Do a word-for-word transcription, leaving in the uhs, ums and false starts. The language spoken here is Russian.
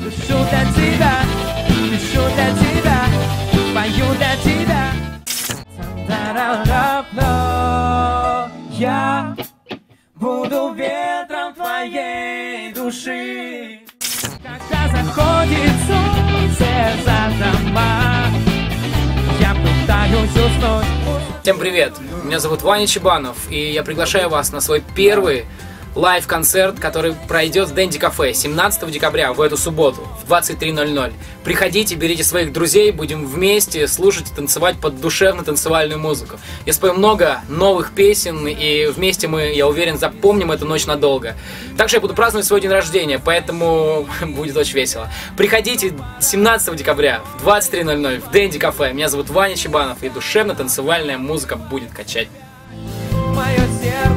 Пишу для тебя, пишу для тебя, пою для тебя. Я буду ветром твоей души. Когда заходит солнце за дома, я пытаюсь уснуть. Всем привет! Меня зовут Ваня Чебанов, и я приглашаю вас на свой первый лайв-концерт, который пройдет в Дэнди Кафе семнадцатого декабря, в эту субботу, в двадцать три ноль ноль. Приходите, берите своих друзей, будем вместе слушать и танцевать под душевно-танцевальную музыку. Я спою много новых песен, и вместе мы, я уверен, запомним эту ночь надолго. Также я буду праздновать свой день рождения, поэтому будет очень весело. Приходите семнадцатого декабря в двадцать три ноль ноль в Дэнди Кафе. Меня зовут Ваня Чебанов, и душевно-танцевальная музыка будет качать. Мое сердце